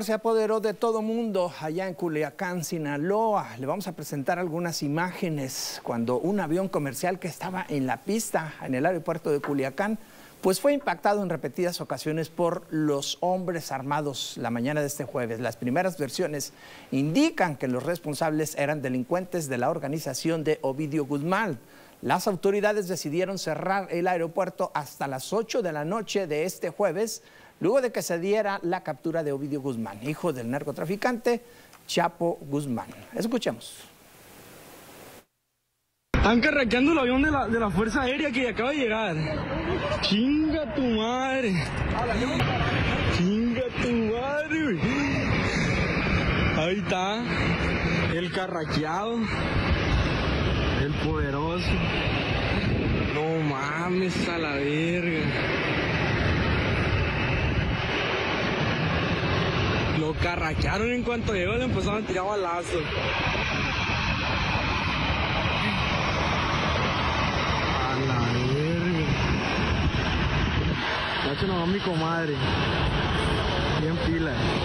Se apoderó de todo mundo allá en Culiacán, Sinaloa. Le vamos a presentar algunas imágenes cuando un avión comercial que estaba en la pista en el aeropuerto de Culiacán, pues fue impactado en repetidas ocasiones por los hombres armados la mañana de este jueves. Las primeras versiones indican que los responsables eran delincuentes de la organización de Ovidio Guzmán. Las autoridades decidieron cerrar el aeropuerto hasta las 8 de la noche de este jueves, luego de que se diera la captura de Ovidio Guzmán, hijo del narcotraficante Chapo Guzmán. Escuchemos. Están carraqueando el avión de la Fuerza Aérea que acaba de llegar. Chinga tu madre. Chinga tu madre, güey. Ahí está el carraqueado, el poderoso. No mames, a la verga. Lo carraquearon en cuanto llegó, le empezaron a tirar balazos. A la verga. Ya se nos va mi comadre. Bien pila.